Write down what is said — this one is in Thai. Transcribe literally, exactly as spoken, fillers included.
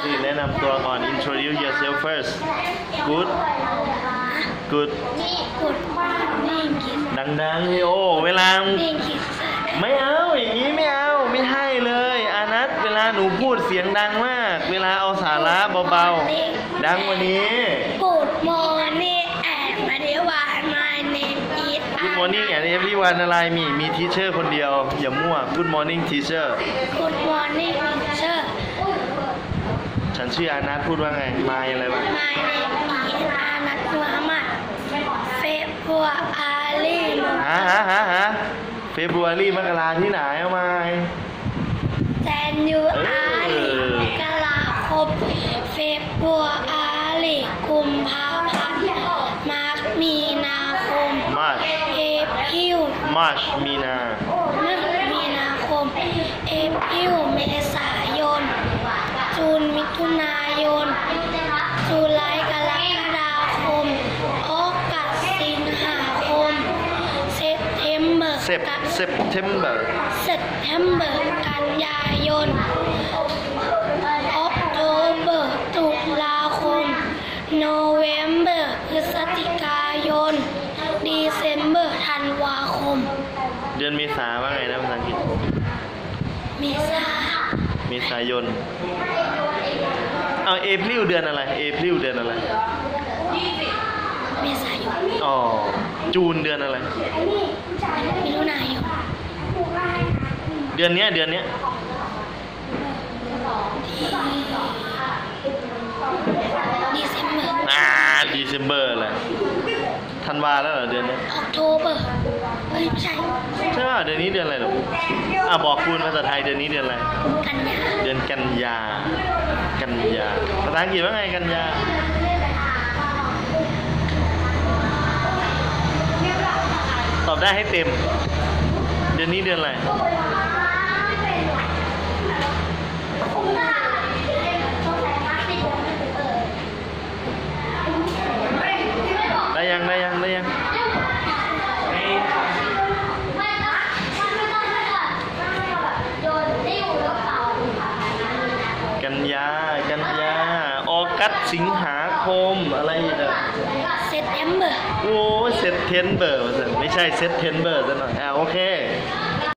สิแนะนำตัวก่อน introduce yourself first good good ดังๆเลยโอ้เวลาไม่เอาอย่างนี้ไม่เอาไม่ให้เลยอานัทเวลาหนูพูดเสียงดังมากเวลาเอาสาระเบาๆดังกว่านี้ Good morning and everyone my name is Good morning and everyone อะไรมีมีทีเชอร์คนเดียวอย่ามั่ว Good morning teacher Good morning teacher ฉันชื่ออานัทพูดว่าไงมายอะไรวะ My name is Anat Muhamat February ฮะฮะฮะฮะเฟบรุอารีมกราที่ไหนเอามา January มกราคม February กุมภาพันธ์มาร์ชมีนาคม March April March มีนามีนาคม April เมษายนจูนมิถุนายนจุลายกรกฎาคมออกัสสิงหาคมเซปเทมเบอร์เซปเซปเทมเบอร์เซปเทมเบอร์กันยายนออกโทเบอร์ตุลาคมโนเวมเบอร์พฤศจิกายนดีเซมเบอร์ธันวาคมเดือนเมษาว่าไงนะภาษาอังกฤษเมษาเมษายนเอาเอพริลเดือนอะไรเอพริลเดือนอะไรเมษายนอ๋อจูนเดือนอะไรมิถุนายนเดือนเนี้ยเดือนเนี้ยดีเซมเบอร์อ่าดีเซมเบอร์แหละธันวาแล้วเหรอเดือนนี้ออกโทเบอร์เฮ้ยไม่ใช่ใช่ป่ะเดือนนี้เดือนอะไรหรออ่ะบอกคุณภาษาไทยเดือนนี้เดือนอะไรกันยาเดือนกันยากันยาภาษาอังกฤษว่าไงกันยาตอบได้ให้เต็มเดือนนี้เดือนอะไรได้ยังได้ยังได้ยังกันยากันยาออกัสสิงหาคมอะไรอีกอ่ะเซปเทมเบอร์โอ้เซปเทมเบอร์ไม่ใช่เซปเทมเบอร์ซะหน่อยอ่ะโอเค